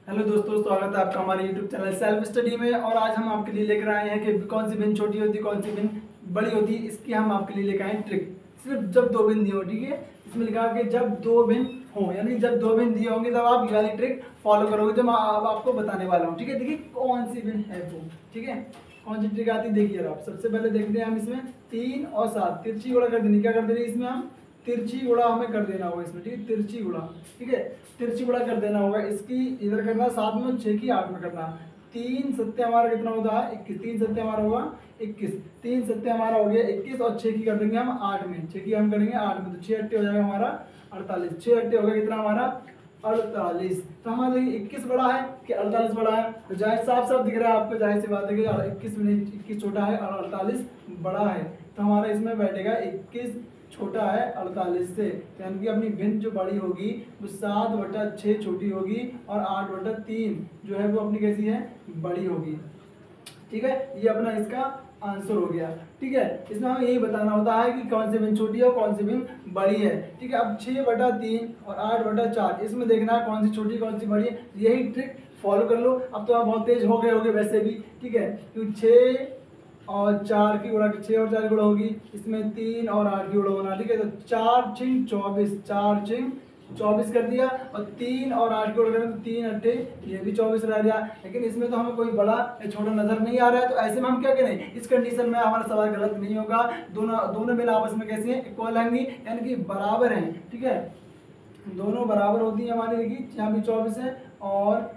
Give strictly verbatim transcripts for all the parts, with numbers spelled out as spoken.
Hello दोस्तों, स्वागत है आपका हमारे यूट्यूब चैनल सेल्फ स्टडी में। और आज हम आपके लिए लेकर आए हैं कि कौन सी बिन छोटी होती है, कौन सी बिन बड़ी होती है। इसकी हम आपके लिए लेकर आए हैं ट्रिक। सिर्फ जब दो बिन दी हो, ठीक है। इसमें लिखा है कि जब दो बिन हो, यानी जब दो बिन दिए होंगे तब आप ये वाली ट्रिक फॉलो करोगे जो मैं अब आपको बताने वाला हूँ, ठीक है। देखिए कौन सी बिन है वो, ठीक है। कौन सी ट्रिक आती है देखिए आप। सबसे पहले देखते हैं हम इसमें तीन और सात तिरछी गुणा कर देनी। क्या कर देनी इसमें हम तिरछी गुणा हमें कर देना होगा इसमें, ठीक है। तिरछी गुणा, ठीक है, तिरछी गुणा कर देना होगा। इसकी इधर करना सात में, छः की आठ में करना। तीन सत्य हमारा कितना होता है इक्कीस। तीन सत्य हमारा होगा इक्कीस। तीन सत्य हमारा हो गया इक्कीस और छः की कर देंगे हम आठ में। छः की हम करेंगे आठ में, तो छः अट्ठे हो जाएगा हमारा अड़तालीस। छः अट्ठे हो गया कितना हमारा अड़तालीस। तो हमारा देखिए इक्कीस बड़ा है कि अड़तालीस बड़ा है, तो जाहिर साफ साफ दिख रहा है आपको, जाहिर सी बात है कि इक्कीस में इक्कीस छोटा है और अड़तालीस बड़ा है। तो हमारा इसमें बैठेगा इक्कीस छोटा है अड़तालीस से, यानी कि अपनी भिन्न जो बड़ी होगी वो सात बटा छः छोटी होगी और आठ बटा तीन जो है वो अपनी कैसी है बड़ी होगी, ठीक है। ये अपना इसका आंसर हो गया, ठीक है। इसमें हमें यही बताना होता है कि कौन सी भिन्न छोटी है और कौन सी भिन्न बड़ी है, ठीक है। अब छः बटा तीन और आठ बटा चार, इसमें देखना है कौन सी छोटी कौन सी बड़ी है। यही ट्रिक फॉलो कर लो। अब तो आप बहुत तेज हो गए होगे वैसे भी, ठीक है, क्योंकि छः और चार की गुणा, छः और चार की गुणा होगी, इसमें तीन और आठ की गुणा होना, ठीक है। तो चार छिंग चौबीस, चार छिंग चौबीस कर दिया और तीन और आठ की गुणा करें तो तीन अट्ठे ये भी चौबीस रह गया। लेकिन इसमें तो हमें कोई बड़ा या छोटा नजर नहीं आ रहा है, तो ऐसे में हम क्या करें, इस कंडीशन में हमारा सवाल गलत नहीं होगा। दोनों दोनों बिन आपस में कैसी हैं इक्वल होंगी, यानी कि बराबर हैं, ठीक है। दोनों बराबर होती हैं हमारी, देखिए यहाँ भी चौबीस है और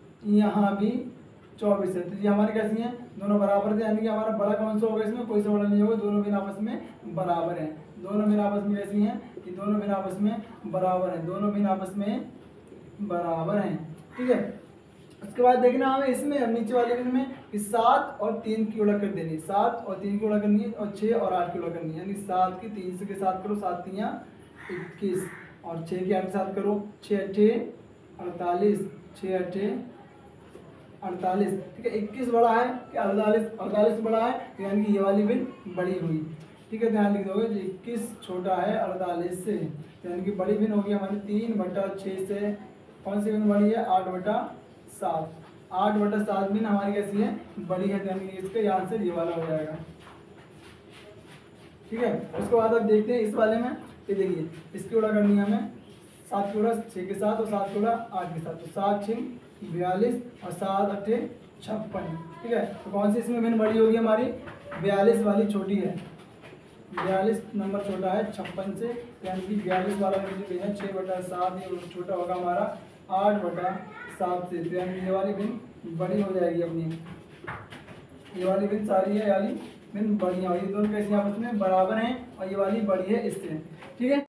यहाँ भी चौबीस है, तो ये हमारी कैसी हैं दोनों बराबर थे। यानी कि हमारा बड़ा कौन सा होगा, इसमें कोई सा बड़ा नहीं होगा, दोनों बिन आपस में बराबर हैं। दोनों बिन आपस में कैसी हैं कि दोनों बिन आपस में बराबर हैं, दोनों बिन आपस में बराबर हैं, ठीक है। उसके बाद देखना हमें इसमें नीचे वाले बिन में कि सात और तीन की गुणा कर देनी, सात और तीन की गुणा करनी है और छः और आठ की गुणा करनी है। यानी सात की तीन से के साथ करो, सात तीन इक्कीस और छः के आठ के साथ करो, छः अट्ठे अड़तालीस, छः अट्ठे अड़तालीस, ठीक है। इक्कीस बड़ा है कि अड़तालीस, अड़तालीस बड़ा है, यानी कि ये वाली बिन बड़ी हुई, ठीक है। ध्यान लिख दोगे इक्कीस छोटा है अड़तालीस से, यानी कि बड़ी बिन होगी हमारी तीन बटा छः से। कौन सी बिन बड़ी है आठ बटा सात, आठ बटा सात बिन हमारी कैसी है बड़ी है, यानी कि इसका आंसर ये वाला हो जाएगा, ठीक है। उसके बाद अब देखते हैं इस वाले में, ये देखिए इसकी गुणा करनी है हमें, सात की गुणा छः के साथ और सात की गुणा आठ के साथ, तो सात छः बयालीस और सात अट्ठे छप्पन, ठीक है। तो कौन सी इसमें बिन बड़ी होगी हमारी बयालीस वाली छोटी है, बयालीस नंबर छोटा है छप्पन से, यानी कि बयालीस वाला जो है छः बटा सात ये छोटा होगा हमारा आठ बटा सात से, तो यानी ये वाली बिन बड़ी हो जाएगी अपनी। ये वाली बिन सारी है, यानी बिन बड़ी है और ये दोनों कैसी आपस में बराबर हैं और ये वाली बड़ी है इससे, ठीक है।